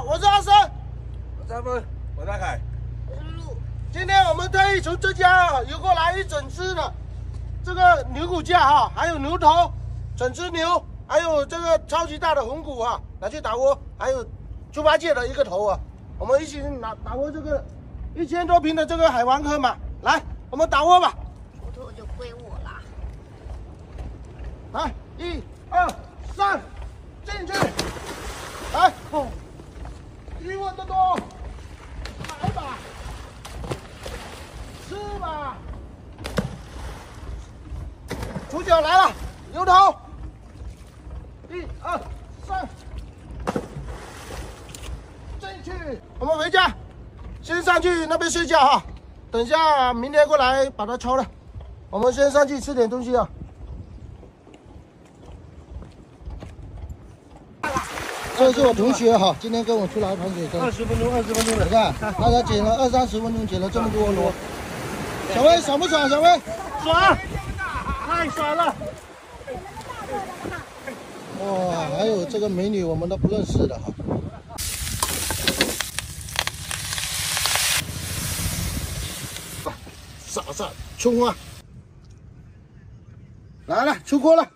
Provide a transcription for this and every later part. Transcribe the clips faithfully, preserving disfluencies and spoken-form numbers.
我是阿生， 我是阿峰，我是大凯， 我是露。 今天我们特意从浙江啊邮过来一整只的这个牛骨架哈，还有牛头，整只牛，还有这个超级大的红骨啊，拿去打窝，还有猪八戒的一个头啊，我们一起拿打窝这个一千多平的这个海王坑嘛，来，我们打窝吧。 骨头就归我啦。 来，一、二、三，进去！来，哦，鱼货多多，来吧，吃吧。主角来了，牛头，一、二、三，进去。我们回家，先上去那边睡觉哈，等一下明天过来把它抽了。我们先上去吃点东西啊。这是我同学哈，今天跟我出来盘水坑， 二十分钟，二十分钟了， 你看，大家捡了二三十分钟，捡了这么多螺。小薇爽不爽？小薇，爽，太爽了！哇，还有这个美女，我们都不认识的哈。撒撒葱花，来了，出锅了。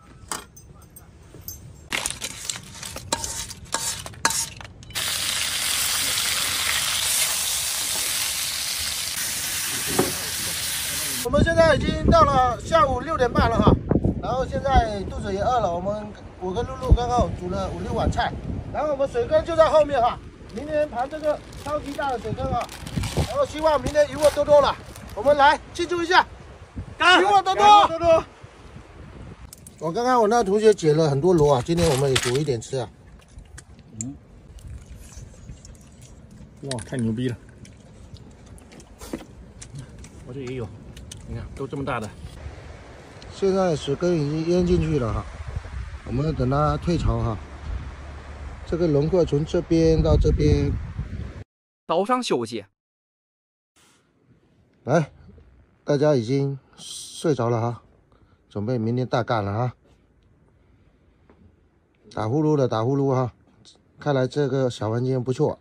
我们现在已经到了下午六点半了哈，然后现在肚子也饿了，我们我跟露露刚刚煮了五六碗菜，然后我们水坑就在后面哈，明天盘这个超级大的水坑啊，然后希望明天鱼货多多了，我们来庆祝一下，鱼货多多多多。我刚刚我那同学捡了很多螺啊，今天我们也煮一点吃啊。 嗯，哇，太牛逼了！我这也有。你看，都这么大的。 现在水根已经淹进去了哈，我们等它退潮哈。这个轮廓从这边到这边， 刀上休息。 来，大家已经睡着了哈，准备明天大干了哈。打呼噜的打呼噜哈，看来这个小房间不错，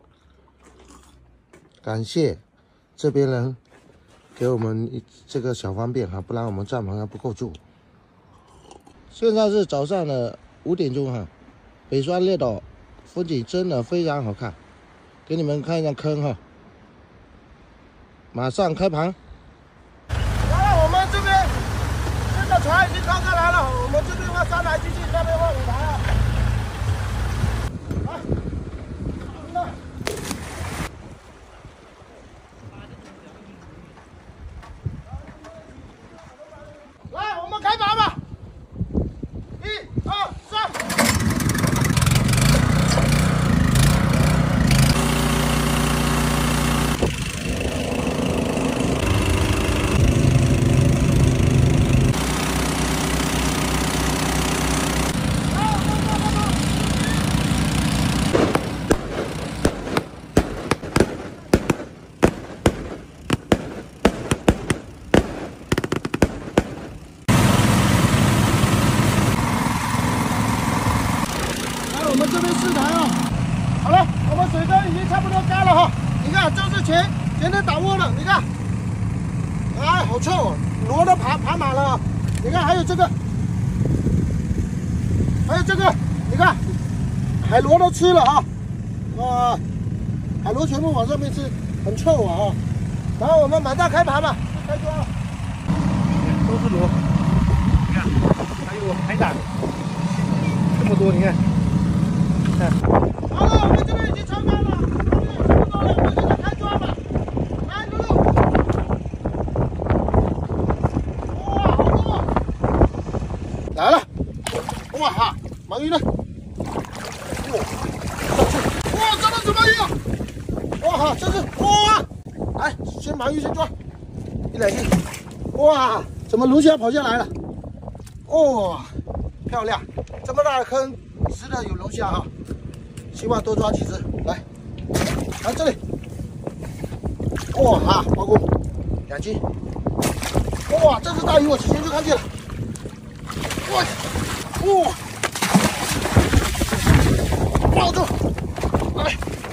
感谢这边人。给我们这个小方便哈，不然我们帐篷还不够住。现在是早上的五点钟哈，北川列岛风景真的非常好看，给你们看一下坑哈。马上开盘。来了，我们这边这个船已经靠过来了，我们这边往三台机器，那边往五台啊。来，来。来，我们开盘吧！一、二、三。这边四台啊，好了，我们水坑已经差不多干了哈。你看，这是前前天打窝了，你看，哎，好臭哦，螺都爬爬满了。你看，还有这个，还有这个，你看，海螺都吃了啊，哇，海螺全部往上面吃，很臭啊啊。然后我们马上开盘吧，开锅了， 都是螺，你看，还有海胆，这么多，你看。 好了，我们这边已经超干了，差不多了，我们现在开抓吧。来，露露。哇，好多！来了，哇哈，鳗鱼呢？哇，上去！哇，抓到什么鱼啊？哇哈，这是哇！来，先鳗鱼先抓，一两斤。哇，怎么龙虾跑下来了？哇，漂亮！这么大的坑，值得有龙虾哈。希望多抓几只，来，来这里，哇哈，包公，两斤，哇，这只大鱼我之前就看见了，哇，哇，抱住，啊， 来，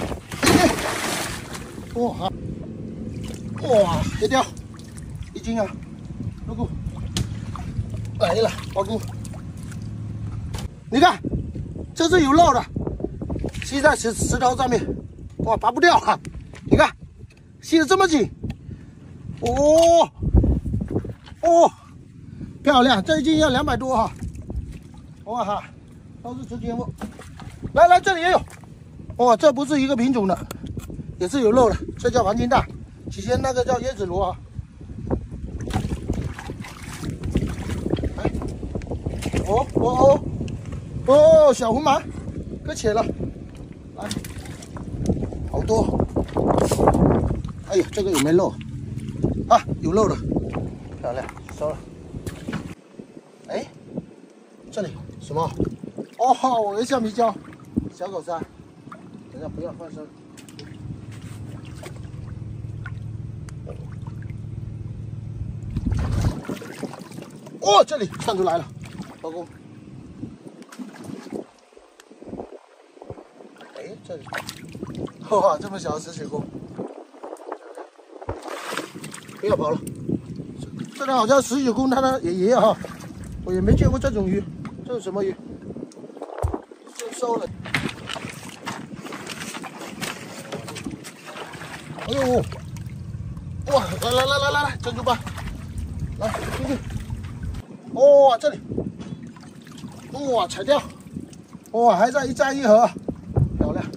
哇哇，黑钓，一斤啊，入股，来了，包谷。你看，这是有肉的，吸在石石头上面，哇，拔不掉啊！你看，吸得这么紧，哦哦，漂亮，这一斤要两百多哈，哇哈，都是直节目。来来，这里也有，哇，这不是一个品种的，也是有肉的，这叫黄金蛋，起先那个叫椰子螺啊。哎，哦哦哦。哦，小红芒搁浅了，来，好多。哎呀，这个有没肉？啊，有肉的，漂亮，收了。哎，这里什么？哦，我的橡皮胶，小狗鲨。等下不要放生。哦，这里窜出来了，老公。这里，哇，这么小的石水沟，不要跑了。这里好像石水沟它的爷爷哈，我也没见过这种鱼，这是什么鱼？先收了。哎呦，哇，来来来来来来，珍珠斑，来进去。哇，这里，哇，踩掉，哇，还在一张一盒。漂亮！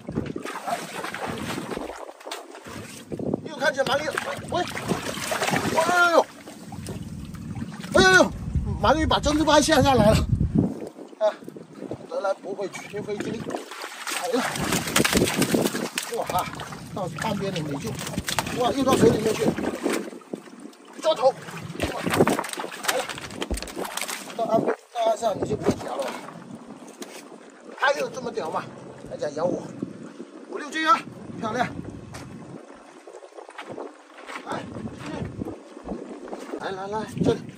又看见鳗鱼，喂！哎呦呦！哎呦呦！鳗鱼把珍珠斑下下来了，啊！得来不会缺飞机，来了！哇哈！到岸边里面去，哇！又到水里面去，抓头！来了！到岸边到岸上你就不会夹了，还有这么屌吗？还想咬我，五六斤啊，漂亮！来，来来来，这里，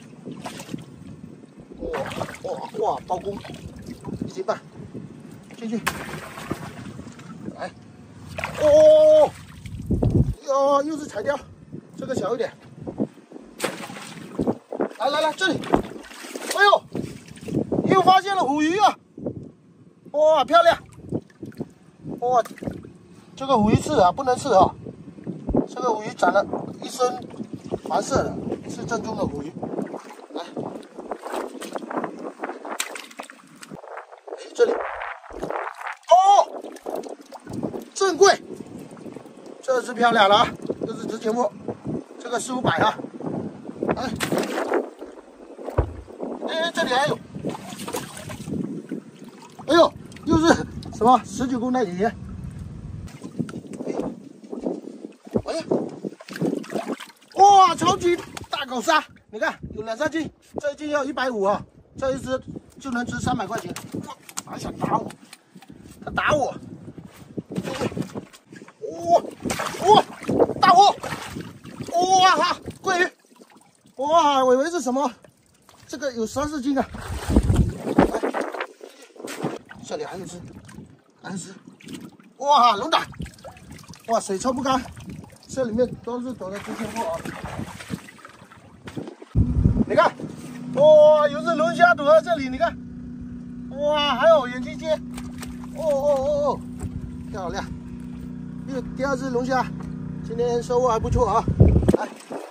哇哇哇，包公，一斤半，进去，来，哦，哟，又是彩鲷，这个小一点，来来来，这里，哎呦，又发现了虎鱼啊，哇，漂亮！哇，这个虎鱼刺啊，不能刺啊！这个虎鱼长了一身黄色的，是正宗的虎鱼。来，哎，这里，哦，正贵，这是漂亮了啊！这是直节目，这个四五百啊！哎，哎，这里还有，哎呦，又是。什么十九公的爷爷？哎呀，哇，超级大狗鲨！你看有两三斤，这一斤要一百五啊，这一只就能值三百块钱。哇，还想打我，他打我！哇哇，大货！哇哈，桂鱼！哇，我以为是什么？这个有三四斤啊！来，这里还有只。还是，哇，龙胆，哇，水抽不干，这里面都是躲的直接货啊！你看，哇，有只龙虾躲在这里，你看，哇，还有眼睛尖，哦哦哦哦，漂亮！又第二只龙虾，今天收获还不错啊！来，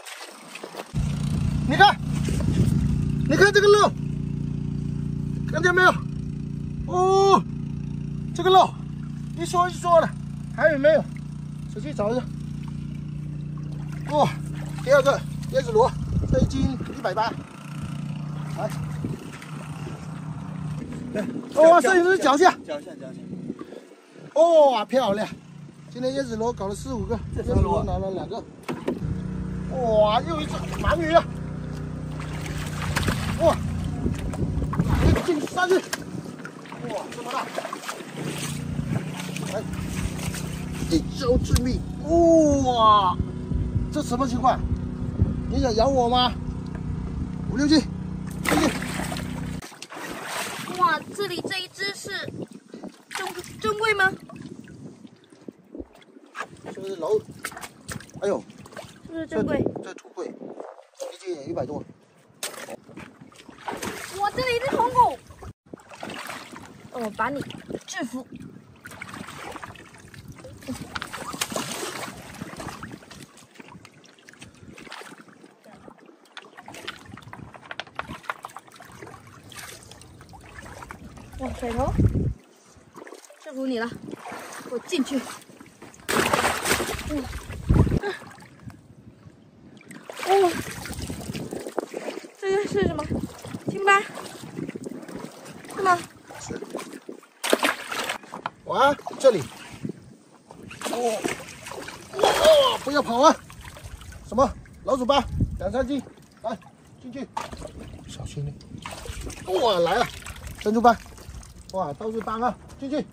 你看，你看这个肉，看见没有？哦。这个肉一缩一缩的，还有没有？仔细找一下。哇，第二个椰子螺，这一斤一百八。来，哇，摄影师脚下， 脚下脚下。 哇，漂亮！今天椰子螺搞了四五个，椰子螺拿了两个。哇，又一只鳗鱼啊！哇，进上去！哇，这么大！来，一招致命！哇，这什么情况？你想咬我吗？五六斤，进去！ 哇，这里这一只是珍珍贵吗？ 这个是老，哎呦， 是不是珍贵？ 这土贵，一斤也一百多。 哇，这里一只红狗，让我把你制服。哇，水头，制服你了，给我进去。哇，哦，这个是什么？青斑？是吗？ 是。哇，这里。哦，哦，不要跑啊！什么老鼠斑？两三斤，来进去，小心点。哇，来了，珍珠斑。哇，都是斑啊，进去。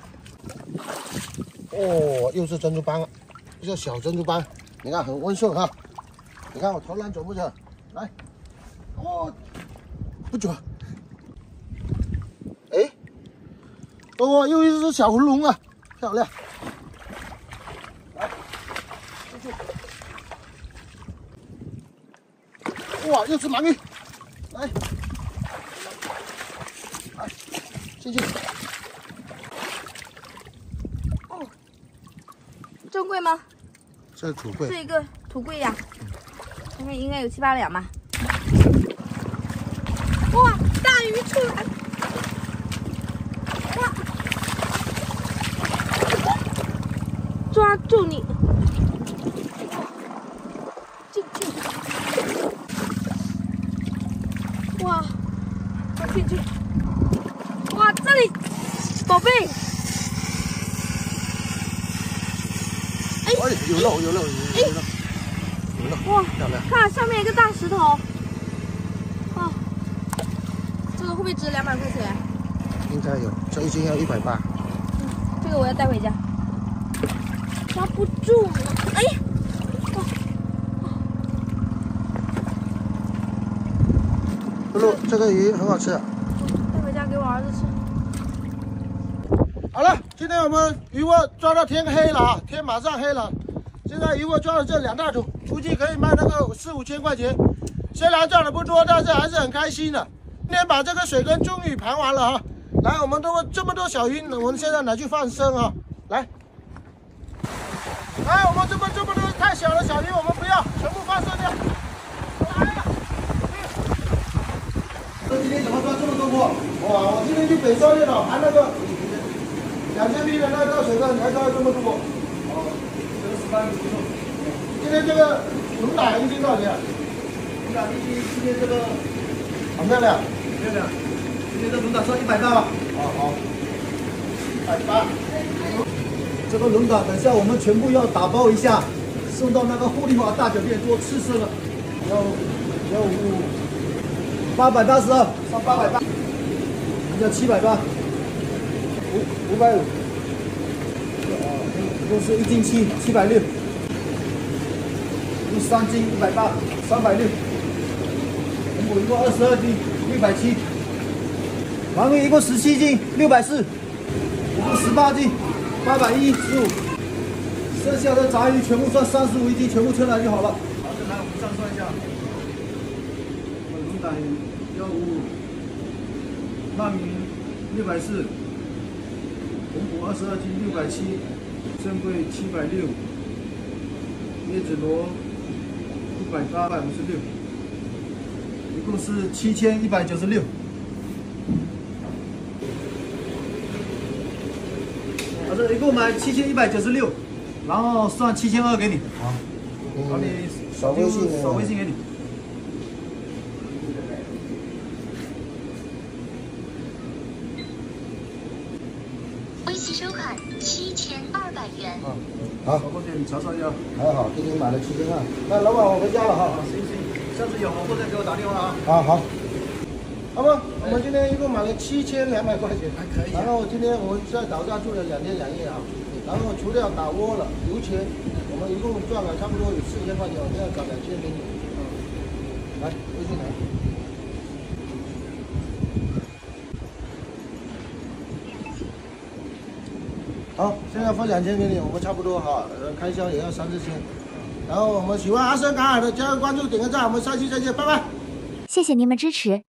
哦，又是珍珠斑了，这个小珍珠斑，你看很温顺哈。你看我投篮准不准？来，哦，不准。哎，哦，又一只小红龙啊，漂亮。来，进去。哇，又是鳗鱼，来，来，进去。 哦，珍贵吗？ 这是土贵。 是一个土贵呀，上面应该有七八两吧。哇，大鱼出来！哇，抓住你！进去！哇，我进去！哇，这里，宝贝！ 哎，有肉，有肉，有肉，有肉，有肉， 哇， 漂亮！ 看上面一个大石头。哦，这个会不会值两百块钱？ 应该有，这一斤要一百八。 嗯，这个我要带回家。抓不住了，哎呀！ 露露，这个鱼很好吃。 带回家给我儿子吃。 好了，今天我们渔获抓到天黑了啊，天马上黑了。现在渔获抓了这两大桶，估计可以卖那个四五千块钱。虽然赚的不多，但是还是很开心的。今天把这个水坑终于盘完了哈。来，我们都这么多小鱼，我们现在拿去放生啊。来，来，我们这么这么多太小的小鱼，我们不要，全部放生掉。来了。今天怎么抓这么多货？哇，我今天去北沙店了，盘那个两千匹的那个大水坑，才抓了这么多。哦，这个十八斤不错。今天这个龙胆一斤多少钱？龙胆一斤，今天这个好漂亮，漂亮。今天这龙胆算一百八吧。哦，好，一百八。 这个龙胆，等下我们全部要打包一下，送到那个霍利华大酒店做吃食了。幺幺五八百八十二，上八百八，要七百八，五五百五，啊，一共是一斤七，七百六，一三斤一百八，三百六，红果一共二十二斤，六百七，鳗鱼一共十七斤，六百四，一共十八斤，八百一十五，剩下的杂鱼全部算三十五一斤，全部称来就好了。好，再来我们账算一下。龙胆幺五五，鳗鱼六百四，红果二十二斤六百七，珍贵七百六，椰子螺一百八百五十六，一共是七千一百九十六。好的，一共买七千一百九十六，然后算七千二给你。 好， 把你扫微信， 扫微信给你。 微信收款七千二百元。 啊，好， 好，过去你查查一下。 还好，今天买了七千二。那老板，我回家了哈。 行行，下次有好货再给我打电话啊。 啊，好。好吧，我们今天一共买了七千两百块钱， 还可以。 然后今天我们在岛上住了两天两夜啊，然后除掉打窝了油钱，我们一共赚了差不多有四千块钱，我现在找两千给你。嗯，来，微信来。 好，现在分两千给你，我们差不多哈，呃，开销也要三四千。然后我们喜欢阿森卡尔的，加个关注，点个赞，我们下期再见，拜拜。 谢谢您们支持。